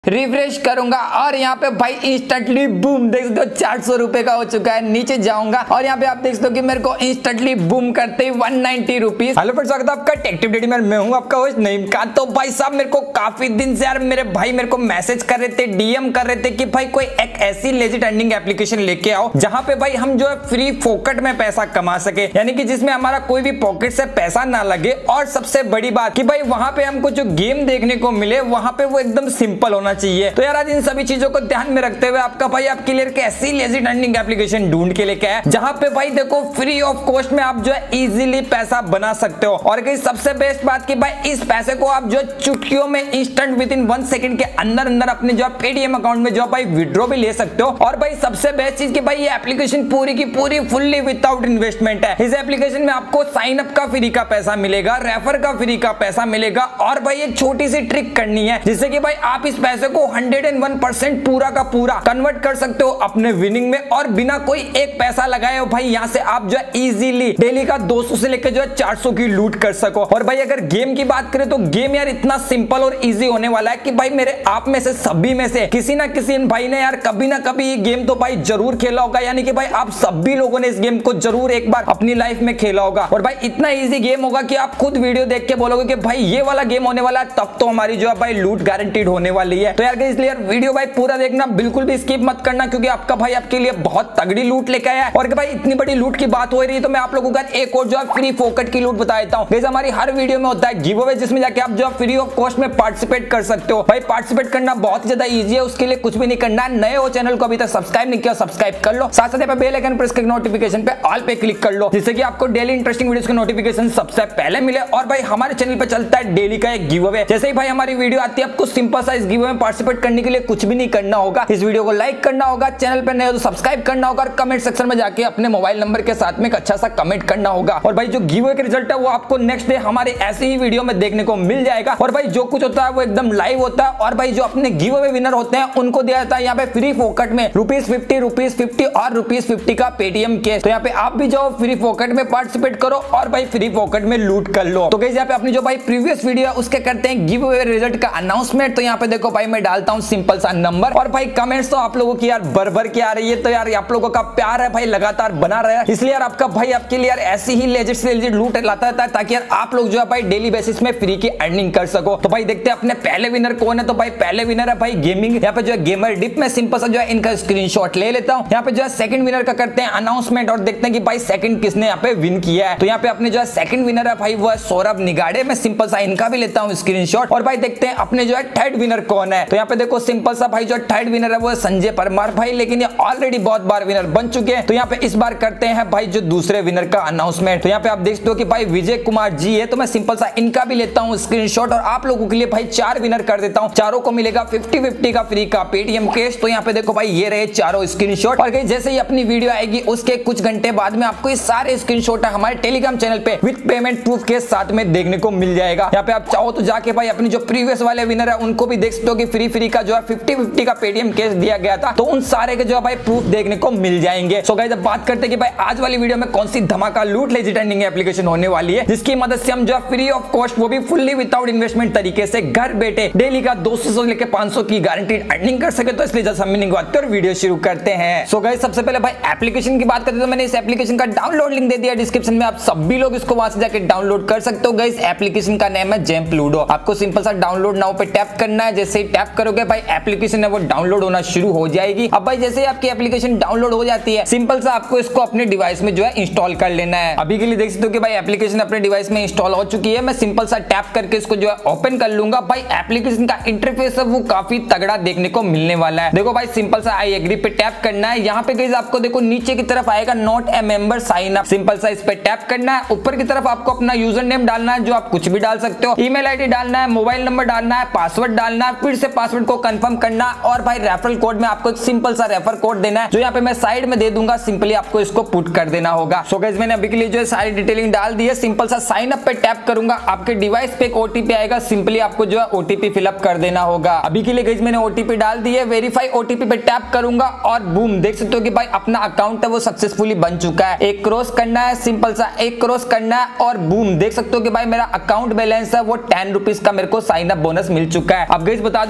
Refresh करूंगा और यहाँ पे भाई इंस्टेंटली बूम देख सकते हो 400 रुपए का हो चुका है। नीचे जाऊंगा और यहाँ पे आप देख सकते हो कि मेरे को इंस्टेंटली बूम करते ही 190 रुपीज। हेलो फ्रेंड्स, स्वागत है आपका टेक टिप डेली में। मैं हूँ आपका होस्ट नईम खान। तो भाई साहब मेरे को काफी दिन से यार मेरे भाई मेरे को मैसेज कर रहे थे, डीएम कर रहे थे कि भाई कोई एक ऐसी लेजिट अर्निंग एप्लीकेशन लेके आओ जहाँ पे भाई हम जो है फ्री फोकट में पैसा कमा सके, यानी कि जिसमें हमारा कोई भी पॉकेट से पैसा ना लगे। और सबसे बड़ी बात कि भाई वहां पे हमको जो गेम देखने को मिले वहां पे वो एकदम सिंपल होना चाहिए। तो यार आज इन सभी चीजों को ध्यान में रखते हुए आपका भाई आपके लिए कैसी लेजिट अर्निंग एप्लीकेशन ढूंढ के लेके आया जहां पे भाई देखो फ्री ऑफ कॉस्ट में आप जो है इजीली पैसा बना सकते हो। और सबसे बेस्ट बात की भाई इस पैसे को आप जो चुटकियों में इंस्टेंट विद इन 1 सेकंड के अंदर अंदर अपने जो पेटीएम अकाउंट में जो भाई विड्रॉ भी ले सकते हो। और भाई सबसे बेस्ट चीज की भाई ये एप्लीकेशन पूरी की पूरी फुल्ली विदाउट इन्वेस्टमेंट है। इस एप्लीकेशन में आपको साइन अप का फ्री का पैसा मिलेगा, रेफर का फ्री का पैसा मिलेगा। और भाई एक छोटी सी ट्रिक करनी है जिससे कि भाई आप इस पैसे को 101% पूरा का पूरा कन्वर्ट कर सकते हो अपने विनिंग में और बिना कोई एक पैसा लगाए हो भाई यहाँ से आप जो है इजीली डेली का 200 से लेकर जो है 400 की लूट कर सको। और भाई अगर गेम की बात करें तो गेम यार इतना सिंपल और इजी होने वाला है कि भाई मेरे आप में से सभी में से किसी ना किसी भाई ने यार कभी ना कभी ये गेम तो भाई जरूर खेला होगा, यानी कि भाई आप सभी लोगों ने इस गेम को जरूर एक बार अपनी लाइफ में खेला होगा। और भाई इतना इजी गेम होगा कि आप खुद वीडियो देख के बोलोगे कि भाई ये वाला गेम होने वाला है, तब तो हमारी जो है भाई लूट गारंटीड होने वाली है। तो यार इसलिए वीडियो भाई पूरा देखना, बिल्कुल भी स्किप मत करना क्योंकि आपका भाई आपके लिए बहुत तगड़ी लूट लेके आया है। और भाई इतनी बड़ी लूट की बात हो रही है तो मैं आप लोगों का एक और जो है फ्री फोकट की लूट बता देता हूं। गाइस हमारी हर वीडियो में होता है गिव अवे जिसमें जाके आप जो है फ्री ऑफ कॉस्ट में पार्टिसिपेट कर सकते हो। भाई पार्टिसिपेट करना बहुत ज्यादा इजी है, उसके लिए कुछ भी नहीं करना है। नए हो चैनल को अभी तक सब्सक्राइब नहीं किया, सब्सक्राइब कर लो। साथ साथ बेल आइकन प्रेस करके नोटिफिकेशन पे ऑल पे क्लिक कर लो जिससे कि आपको डेली इंटरेस्टिंग वीडियोस की नोटिफिकेशन सबसे पहले मिले। और भाई हमारे चैनल पे चलता है डेली का एक गिव अवे। जैसे ही भाई हमारी वीडियो आती है आपको सिंपल सा इस गिव अवे में पार्टिसिपेट करने के लिए कुछ भी नहीं करना होगा। इस वीडियो को लाइक करना होगा, चैनल पर नए हो तो सब्सक्राइब करना होगा और कमेंट सेक्शन में जाके अपने मोबाइल नंबर के साथ में एक अच्छा सा कमेंट करना होगा। और भाई जो गिव अवे का रिजल्ट है वो आपको नेक्स्ट डे हमारे ऐसे ही वीडियो में देखने को मिल जाएगा। और भाई जो कुछ होता है वो एकदम लाइव होता है। और भाई जो अपने गिव अवे विनर होते हैं उनको दिया जाता है यहाँ पे फ्री फोकट में ₹50, ₹50 और ₹50 का पेटीएम कैश। तो यहाँ पे आप भी जाओ फ्री फोकट में पार्टिसिपेट करो और भाई फ्री फोकट में लूट कर लो। तो गाइस यहाँ पे अपनी जो भाई प्रीवियस वीडियो है उसके करते हैं गिव अवे रिजल्ट का अनाउंसमेंट। तो यहाँ पे देखो भाई मैं डालता हूँ सिंपल सा नंबर और भाई कमेंट्स तो आप लोगों की यार भर के आ रही है। तो यार आप लोगों का प्यार है भाई लगातार बना रहा है, इसलिए यार आपका भाई आपके लिए यार ऐसी ही लेजिट से लेजिट लूट लाता रहता है ताकि यार आप लोग जो है भाई डेली बेसिस में फ्री की अर्निंग कर सको। तो भाई देखते हैं अपने पहले विनर कौन है। तो भाई पहले विनर है भाई गेमिंग। यहाँ पे जो है गेमर डिप में सिंपल सा जो है इनका स्क्रीनशॉट ले लेता हूँ। यहाँ पे जो है सेकंड विनर का करते हैं अनाउंसमेंट और देखते हैं कि भाई सेकंड किसने यहाँ पे विन किया है। तो यहाँ पे अपने जो है सेकंड विनर है भाई वो है सौरभ निगाड़े। मैं सिंपल सा इनका भी लेता हूँ स्क्रीनशॉट। और भाई देखते हैं अपने जो है थर्ड विनर कौन है। तो यहाँ पे देखो सिंपल सा भाई जो थर्ड विनर है वो है संजय परमार भाई, लेकिन ये ऑलरेडी बहुत बार विनर बन चुके हैं। तो यहाँ पे इस बार करते हैं भाई जो दूसरे विनर का अनाउंसमेंट। तो यहाँ पे आप देख सकते हो कि भाई विजय कुमार जी है। तो मैं सिंपल सा इनका भी लेता हूँ स्क्रीनशॉट और आप लोगों के लिए भाई 4 विनर कर देता हूँ। चारों को मिलेगा 50-50 का फ्री का पेटीएम कैश। तो यहाँ पे देखो भाई ये रहे चारों स्क्रीनशॉट। और जैसे ही अपनी वीडियो आएगी उसके कुछ घंटे बाद में आपको ये सारे स्क्रीनशॉट हमारे टेलीग्राम चैनल पे विद पेमेंट प्रूफ के साथ में देखने को मिल जाएगा। यहाँ पे आप चाहो तो जाके भाई अपनी जो प्रीवियस वाले विनर है उनको भी देख सकते हो कि फ्री का जो है 50-50 का पेटीएम कैश दिया गया था। तो उन सारे के जो है भाई प्रूफ देखने को मिल जाएंगे। सो गाइस अब बात करते हैं कि भाई आज वाली वीडियो में कौन सी धमाका लूट लेजिट अर्निंग एप्लीकेशन होने वाली है जिसकी मदद से हम जो है फ्री ऑफ कॉस्ट वो भी फुल्ली विदाउट इन्वेस्टमेंट तरीके से घर बैठे डेली का 200 से लेकर 500 की गारंटीड अर्निंग कर सके। तो इसलिए जैसा मीनिंग बात और वीडियो शुरू करते हैं। सो गाइस सबसे पहले भाई एप्लीकेशन की बात करते हैं तो मैंने इस एप्लीकेशन का डाउनलोड लिंक दे दिया डिस्क्रिप्शन में, आप सभी लोग इसको वहां से जाकर डाउनलोड कर सकते हो। गाइस एप्लीकेशन का नाम है जेम्प लूडो। आपको सिंपल सा डाउनलोड नाउ पे टैप करना है। जैसे ही टैप करोगे भाई एप्लीकेशन है वो डाउनलोड होना शुरू हो जाएगी। अब भाई जैसे ही आपकी एप्लीकेशन डाउनलोड हो जाती है सिंपल सा आपको इसको अपने डिवाइस में जो है इंस्टॉल कर लेना है। अभी के लिए देख सकते हो कि भाई एप्लीकेशन अपने डिवाइस में इंस्टॉल हो चुकी है। मैं सिंपल सा टैप करके इसको जो है ओपन कर लूंगा। भाई एप्लीकेशन का इंटरफेस है वो काफी तगड़ा देखने को मिलने वाला है। देखो भाई सिंपल सा आई एग्री पे टैप करना है। यहाँ पे गाइस आपको देखो नीचे की तरफ आएगा not a member sign up, simple सा इस पे टैप करना है। ऊपर की तरफ आपको अपना यूजर नेम डालना है जो आप कुछ भी डाल सकते हो, ईमेल आईडी डालना है, मोबाइल नंबर डालना है, पासवर्ड डालना है, फिर से पासवर्ड को कंफर्म करना और भाई रेफरल कोड में आपको एक सिंपल सा रेफर कोड देना है जो यहाँ पे मैं साइड में दे दूंगा। सिंपली आपको इसको पुट कर देना होगा। सो गाइस मैंने अभी के लिए जो है सारी डिटेलिंग डाल दी है। सिंपल सा साइन अप पे टैप करूंगा, आपके डिवाइस पे एक ओटीपी आएगा, सिंपली आपको जो है ओटीपी फिलअप कर देना होगा। अभी के लिए गाइस मैंने ओटीपी डाल दी है। वेरीफाई ओटीपी पे टैप करूंगा और बूम देख सकते हो कि भाई अपना अकाउंट है वो सक्सेसफुली बन चुका है। एक क्रॉस करना है, सिंपल सा एक क्रॉस करना है और बूम देख सकते हो कि भाई मेरा अकाउंट बैलेंस है वो 10 रुपीज का मेरे को साइन अप बोनस मिल चुका है। अब गाइस बता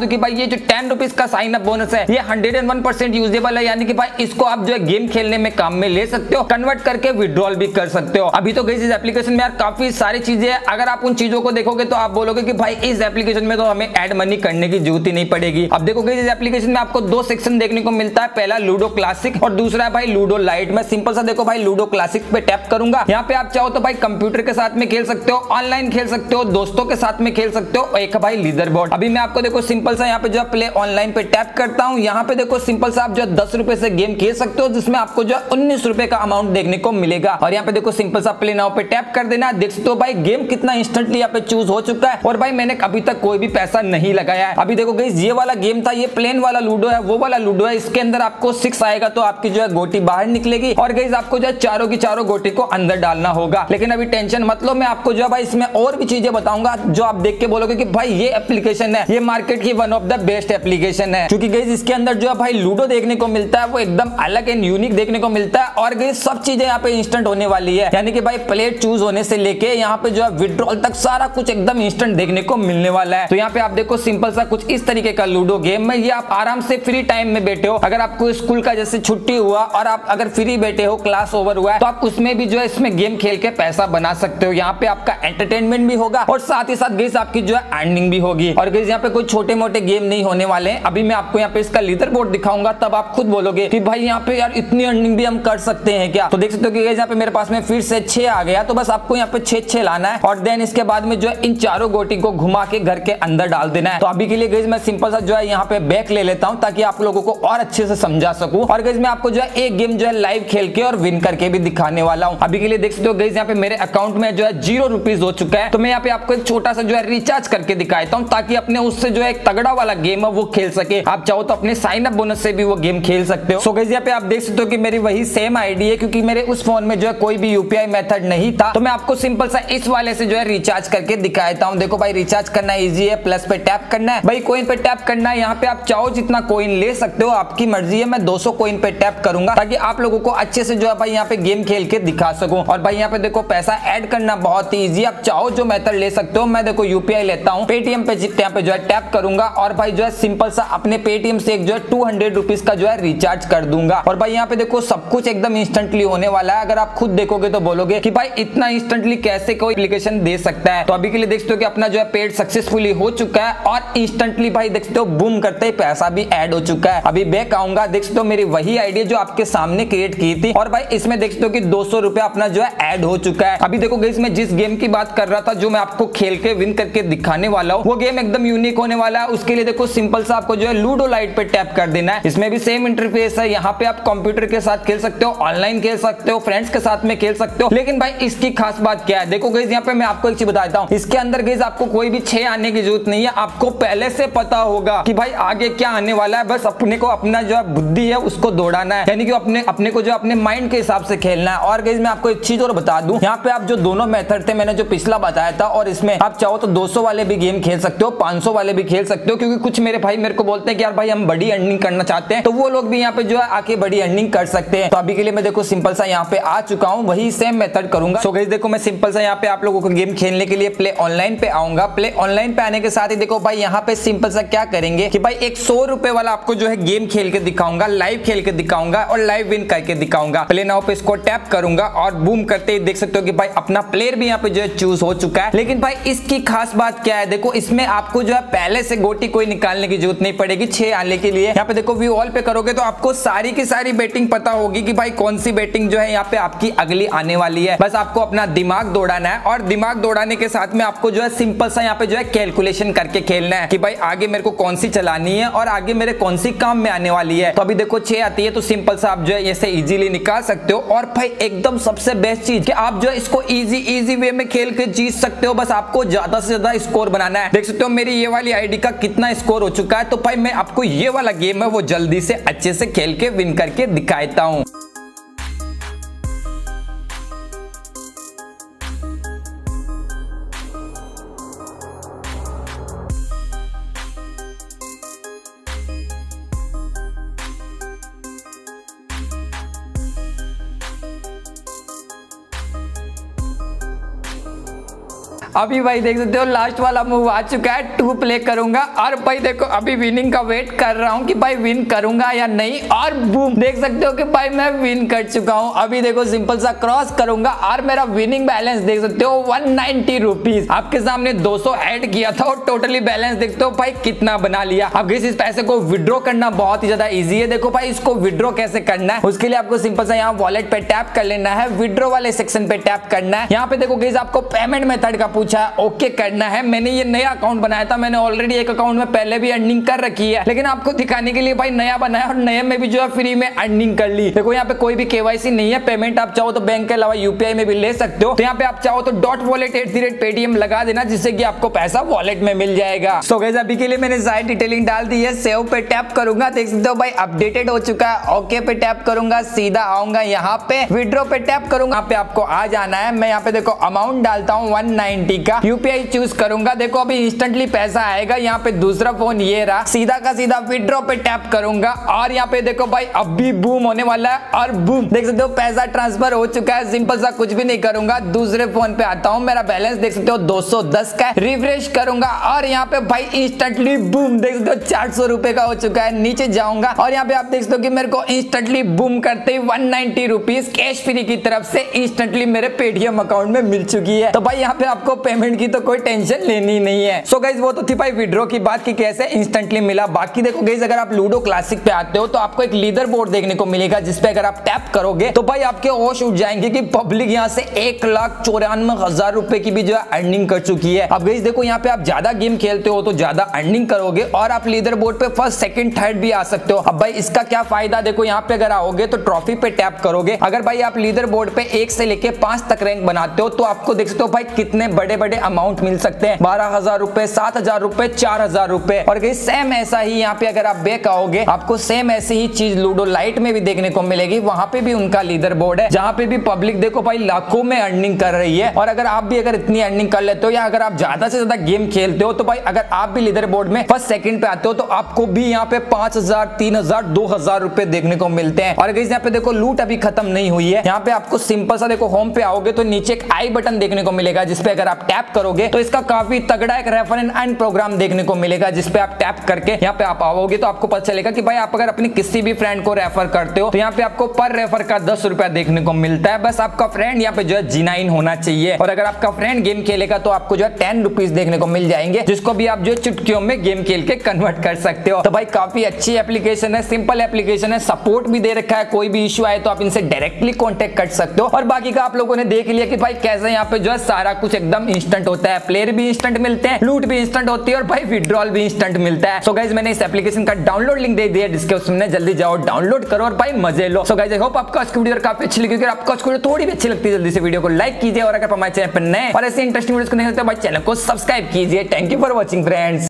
दूं कि भाई ये जो 10 रुपीज का साइन अप बोनस है ये 101% यूजेबल है, यानी कि भाई इसको आप जो है गेम खेलने में काम में ले सकते हो, कन्वर्ट करके विड्रॉल भी कर सकते हो। अभी तो गाइस इस एप्लीकेशन में यार काफी सारी चीजें हैं, अगर आप उन चीजों को देखोगे तो आप बोलोगे कि भाई इस एप्लीकेशन में तो हमें ऐड मनी करने की जरूरत ही नहीं पड़ेगी। अब देखो गाइस इस एप्लीकेशन में आपको दो सेक्शन देखने को मिलता है, पहला लूडो क्लासिक और दूसरा है भाई लूडो लाइट। मैं सिंपल सा देखो भाई लूडो क्लासिक पे टैप करूंगा, यहाँ पे आप चाहो तो भाई कंप्यूटर के साथ में खेल सकते हो, ऑनलाइन खेल सकते हो, दोस्तों के साथ में खेल सकते हो, एक भाई लीडर बोर्ड। अभी मैं आपको देखो सिंपल सा यहाँ पे जो प्ले ऑनलाइन पे टैप करता हूँ, यहाँ पे देखो सिंपल सा आप जो 10 रुपए से गेम खेल सकते हो, जिसमें आपको जो 19 रुपए का अमाउंट देखने को मिलेगा। और यहाँ पे देखो सिंपल सा प्ले नाउ पे टैप कर देना, देख सकते हो भाई गेम कितना इंस्टेंटली यहाँ पे चूज हो चुका है और भाई मैंने अभी तक कोई भी पैसा नहीं लगाया है। अभी देखो गाइस ये वाला गेम था, ये प्लेन वाला लूडो है, वो वाला लूडो है, इसके अंदर आपको 6 आएगा तो आपकी जो है गोटी बाहर निकलेगी और गाइस आपको जो है चारों की चारों गोटी को अंदर डालना होगा। लेकिन अभी टेंशन मत लो, मैं आपको जो है भाई इसमें और भी चीजें बताऊंगा जो आप देख के बोलोगे कि भाई ये एप्लीकेशन है, ये मार्केट की one of the best application है, क्योंकि गाइस इसके अंदर जो है भाई लूडो देखने को मिलता है वो एकदम अलग एंड यूनिक देखने को मिलता है और गाइस सब चीजें यहाँ पे इंस्टेंट होने वाली है, यानी कि भाई प्लेट चूज होने से लेके यहाँ पे जो है विड्रॉल तक सारा कुछ एकदम इंस्टेंट देखने को मिलने वाला है। तो यहाँ पे आप देखो सिंपल सा कुछ इस तरीके का लूडो गेम में, ये आप आराम से फ्री टाइम में बैठे हो, अगर आपको स्कूल का जैसे छुट्टी हुआ और आप अगर फ्री बैठे हो, क्लास ओवर हुआ है, तो आप उसमें भी जो है इसमें गेम खेल के पैसा बना सकते हो। यहाँ पे आपका एंटरटेनमेंट भी होगा और साथ ही साथ गाइस आपकी जो है अर्निंग भी होगी। और गाइस यहाँ पे कोई छोटे मोटे गेम नहीं होने वाले हैं, अभी मैं आपको यहाँ पे इसका लीडर बोर्ड दिखाऊंगा, तब आप खुद बोलोगे कि भाई यहाँ पे यार इतनी अर्निंग भी हम कर सकते हैं क्या। तो देख सकते हो कि गाइस यहाँ पे मेरे पास में फिर से 6 आ गया, तो बस आपको यहाँ पे 6 लाना है और देन इसके बाद में जो है इन चारों गोटी को घुमा के घर के अंदर डाल देना है। तो अभी के लिए गाइस मैं सिंपल सा जो है यहाँ पे बैक ले लेता हूँ ताकि आप लोगों को और अच्छे से समझा सकूं। और गाइस मैं आपको जो है एक गेम जो है लाइव खेल के और विन करके भी दिखाने वाला हूँ। अभी के लिए देख सकते हो गाइस यहाँ पे मेरे अकाउंट में जो है 0 रुपीज हो चुका है, तो मैं यहाँ पे आपको एक छोटा सा जो है रिचार्ज करके दिखाता हूँ ताकि अपने उससे जो है एक तगड़ा वाला गेम है वो खेल सके। आप चाहो तो अपने साइन अप बोनस से भी वो गेम खेल सकते हो। सो गाइस यहाँ पे आप देख सकते हो कि मेरी वही सेम आईडी है, क्योंकि मेरे उस फोन में जो है कोई भी यूपीआई मेथड नहीं था, तो मैं आपको सिंपल सा इस वाले से जो है रिचार्ज करके दिखाता हूँ। देखो भाई रिचार्ज करना इजी है, प्लस पे टैप करना है, भाई कोइन पे टैप करना है, यहाँ पे आप चाहो जितना कोइन ले सकते हो, आपकी मर्जी है। मैं 200 कोइन पे टैप करूंगा ताकि आप लोगों को अच्छे से जो है भाई यहाँ पे गेम खेल के दिखा सकूं। और भाई यहाँ पे देखो पैसा ऐड करना बहुत ही इजी, आप चाहो जो मेथड ले सकते हो। मैं देखो यूपीआई लेता हूँ, पेटीएम पे यहाँ पे जो है टैप करूंगा और भाई जो है सिंपल सा अपने पेटीएम से एक जो है 200 रुपीज का जो है रिचार्ज कर दूंगा। और भाई यहाँ पे देखो सब कुछ एकदम इंस्टेंटली होने वाला है, अगर आप खुद देखोगे तो बोलोगे कि भाई इतना इंस्टेंटली कैसे कोई एप्लीकेशन दे सकता है। तो अभी के लिए देखते हो कि अपना जो है पेड सक्सेसफुली हो चुका है और इंस्टेंटली भाई देखते हो बूम करते ही पैसा भी ऐड हो चुका है। अभी बैक आऊंगा, देख सकते हो मेरी वही आईडी जो आपके सामने क्रिएट की थी और भाई इसमें देख सकते हो कि 200 रुपया अपना जो है ऐड हो चुका है। अभी देखो गाइस मैं जिस गेम की बात कर रहा था, जो मैं आपको खेल के विन करके दिखाने वाला हूँ, वो गेम एकदम यूनिक होने वाला है। उसके लिए देखो सिंपल सा आपको जो है लूडो लाइट पे टैप कर देना है, इसमें भी सेम इंटरफेस है। यहाँ पे आप कंप्यूटर के साथ खेल सकते हो, ऑनलाइन खेल सकते हो, फ्रेंड्स के साथ में खेल सकते हो। लेकिन भाई इसकी खास बात क्या है, देखो गाइस यहाँ पे मैं आपको एक चीज बताता हूँ, इसके अंदर गाइस आपको कोई भी 6 आने की जरूरत नहीं है, आपको पहले से पता होगा कि भाई आगे क्या आने वाला है। बस अपने को अपना जो है बुद्धि है उसको दौड़ाना है, यानी कि अपने को जो अपने माइंड के हिसाब से खेलना है। और गाइस मैं आपको एक चीज और बता दूं, यहाँ पे आप जो दोनों मेथड थे मैंने जो पिछला बताया था, और इसमें आप चाहो तो 200 वाले भी गेम खेल सकते हो, 500 वाले भी खेल सकते हो, क्योंकि कुछ मेरे भाई मेरे को बोलते हैं कि यार भाई हम बड़ी अर्निंग करना चाहते हैं, तो वो लोग भी यहाँ पे जो है आके बड़ी अर्निंग कर सकते हैं। तो अभी के लिए मैं देखो सिंपल सा यहाँ पे आ चुका हूँ, वही सेम मेथड करूंगा। सो गाइस देखो मैं सिंपल सा यहाँ पे आप लोगों को गेम खेलने के लिए प्ले ऑनलाइन पे आऊंगा। प्ले ऑनलाइन पे आने के साथ ही देखो भाई यहाँ पे सिंपल सा क्या करेंगे कि भाई एक 100 रुपए वाला आपको जो है गेम खेल के दिखाऊंगा, लाइव खेल के दिखाऊंगा और लाइव विन करके दिखाऊंगा। प्ले नाउ पे इसको टैप करूंगा और बूम करते ही देख सकते हो कि भाई अपना प्लेयर भी यहाँ पे जो है चूज हो चुका है। लेकिन भाई इसकी खास बात क्या है, देखो इसमें आपको जो है पहले से गोटी कोई निकालने की जरूरत नहीं पड़ेगी 6 आने के लिए। यहाँ पे देखो व्यू ऑल पे करोगे तो आपको सारी की सारी बैटिंग पता होगी कि भाई कौन सी बैटिंग जो है यहाँ पे आपकी अगली आने वाली है। बस आपको अपना दिमाग दौड़ाना है और दिमाग दौड़ाने के साथ में आपको जो है सिंपल सा यहाँ पे जो है कैलकुलेशन करके खेलना है कि भाई आगे मेरे को कौन सी चलानी है और आगे मेरे कौन सी काम में आने वाली है। तो अभी देखो 6 आती है, तो सिंपल सा आप जो है ऐसे इजीली निकाल सकते हो। और भाई एकदम सबसे बेस्ट चीज कि आप जो है इसको इजी वे में खेल के जीत सकते हो, बस आपको ज्यादा से ज्यादा स्कोर बनाना है। देख सकते हो मेरी ये वाली आईडी का कितना स्कोर हो चुका है। तो भाई मैं आपको ये वाला गेम है वो जल्दी से अच्छे से खेल के विन करके दिखाता हूँ। अभी भाई देख सकते हो लास्ट वाला मूव आ चुका है, 2 प्ले करूंगा और भाई देखो अभी विनिंग का वेट कर रहा हूँ कि भाई विन करूंगा या नहीं, और बूम देख सकते हो कि भाई मैं विन कर चुका हूँ। अभी देखो सिंपल सा क्रॉस करूंगा और मेरा विनिंग बैलेंस देख सकते हो 190 रुपीज। आपके सामने 200 ऐड किया था और टोटली बैलेंस देखते हो भाई कितना बना लिया। अब इस पैसे को विड्रॉ करना बहुत ही ज्यादा इजी है। देखो भाई इसको विड्रॉ कैसे करना है, उसके लिए आपको सिंपल सा यहाँ वॉलेट पे टैप कर लेना है, विड्रॉ वाले सेक्शन पे टैप करना है। यहाँ पे देखो गाइस आपको पेमेंट मेथड का पूछा है, ओके करना है। मैंने ये नया अकाउंट बनाया था, मैंने ऑलरेडी एक अकाउंट में पहले भी अर्निंग कर रखी है, लेकिन आपको दिखाने के लिए भाई नया बनाया और नए में भी जो है फ्री में अर्निंग कर ली। देखो यहाँ पे कोई भी केवाईसी नहीं है, पेमेंट आप चाहो तो बैंक के अलावा यूपीआई में भी ले सकते हो। तो यहाँ पे आप चाहो तो .wallet@paytm लगा देना, जिससे कि आपको पैसा वॉलेट में मिल जाएगा। सो गाइस अभी के लिए मैंने सारी डिटेलिंग डाल दी है, सेव पे टैप करूंगा, देख सकते हो भाई अपडेटेड हो चुका है। ओके पे टैप करूंगा, सीधा आऊंगा यहाँ पे विड्रॉ पे टैप करूंगा, यहाँ पे आपको आ जाना है। मैं यहाँ पे देखो अमाउंट डालता हूँ 190 का, यूपीआई चूज करूंगा। देखो अभी इंस्टेंटली पैसा आएगा। यहाँ पे दूसरा फोन ये रहा, सीधा का सीधा विड्रॉ पे टैप करूंगा और यहाँ पे देखो भाई अभी बूम होने वाला है और बूम देख सकते हो पैसा ट्रांसफर हो चुका है। सिंपल सा कुछ भी नहीं करूंगा, दूसरे फोन पे आता हूँ, मेरा बैलेंस देख सकते हो 210 का है, रिफ्रेश करूंगा और यहाँ पे भाई इंस्टेंटली बूम देख सकते हो 400 रुपए का हो चुका है। नीचे जाऊंगा और यहाँ पे आप देख सकते हो कि मेरे को इंस्टेंटली बूम करते ही 190 रुपीज कैश फ्री की तरफ से इंस्टेंटली मेरे पेटीएम अकाउंट में मिल चुकी है। तो भाई यहाँ पे आपको पेमेंट की तो कोई टेंशन लेनी नहीं है। सो गाइस वो तो थी भाई विड्रॉ की बात कि कैसे इंस्टेंटली मिला। बाकी देखो गाइस अगर आप लूडो क्लासिक पे आते हो तो आपको एक लीडर बोर्ड देखने को मिलेगा, जिसपे अगर आप टैप करोगे तो भाई आपके होश उठ जाएंगे कि पब्लिक यहाँ से 1,94,000 रुपए की भी जो है अर्निंग कर चुकी है। अब गाइस देखो यहाँ पे आप ज्यादा गेम खेलते हो तो ज्यादा अर्निंग करोगे और आप लीडर बोर्ड पे फर्स्ट सेकंड थर्ड भी आ सकते हो। अब भाई इसका क्या फायदा, देखो यहाँ पे अगर आओगे तो ट्रॉफी पे टैप करोगे, अगर भाई आप लीडर बोर्ड पे 1 से लेके 5 तक रैंक बनाते हो तो आपको देख सकते हो भाई कितने बड़े बड़े अमाउंट मिल सकते हैं, 12,000 रुपए, 7,000 रुपए, 4,000 रुपए। और गाइस सेम ऐसा ही यहाँ पे अगर आप बैक आओगे आपको सेम ऐसी ही चीज लूडो लाइट में भी देखने को मिलेगी। वहां पे भी उनका लीडर बोर्ड है, जहां पे भी पब्लिक देखो भाई लाखों में अर्निंग कर रही है। और अगर आप भी अगर इतनी अर्निंग कर लेते हो या अगर आप ज्यादा से ज्यादा गेम खेलते हो तो भाई अगर आप भी लीडर बोर्ड में फर्स्ट सेकंड पे आते हो तो आपको भी यहाँ पे 5,000, 3,000, 2,000 रुपए देखने को मिलते हैं। और गाइस यहाँ पे देखो लूट अभी खत्म नहीं हुई है। यहाँ पे आपको सिंपल सा देखो होम पे आओगे तो नीचे एक आई बटन देखने को मिलेगा, जिसपे अगर आप टैप करोगे तो इसका काफी तगड़ा एक रेफर एंड अर्न प्रोग्राम देखने को मिलेगा, जिसपे आप टैप करके यहाँ पे आप आओगे तो आपको पता चलेगा कि भाई आप अगर अपनी किसी भी फ्रेंड को रेफर करते हो तो यहाँ पे आपको पर रेफर का 10 रुपया देखने को मिलता है। बस आपका फ्रेंड यहाँ पे जो है G9 होना चाहिए। और अगर आपका फ्रेंड गेम खेलेगा तो आपको जो है 10 रुपीज देखने को मिल जाएंगे, जिसको भी आप जो चुटकियों में गेम खेल के कन्वर्ट कर सकते हो। तो भाई काफी अच्छी एप्लीकेशन है, सिंपल एप्लीकेशन है, सपोर्ट भी दे रखा है, कोई भी इश्यू आए तो आप इनसे डायरेक्टली कॉन्टेक्ट कर सकते हो। और बाकी का आप लोगों ने देख लिया कि भाई कैसे यहाँ पे जो है सारा कुछ एकदम इंस्टेंट होता है, प्लेयर भी इंस्टेंट मिलते हैं, लूट भी इंस्टेंट होती है और भाई विड्रॉल भी इंस्टेंट मिलता है। सो गाइस मैंने इस एप्लीकेशन का डाउनलोड लिंक दे दिया डिस्क्रिप्शन में, जल्दी जाओ डाउनलोड करो और भाई मजे लो। सो गाइस आई होप आपको आज की वीडियो काफी अच्छी लगी। अगर आपको आज की वीडियो थोड़ी भी अच्छी लगती है जल्दी से वीडियो को लाइक कीजिए और अगर हमारे चैनल पर नए और ऐसे इंटरेस्टिंग वीडियोस को नहीं होते भाई चैनल को सब्सक्राइब कीजिए। Thank you for watching friends.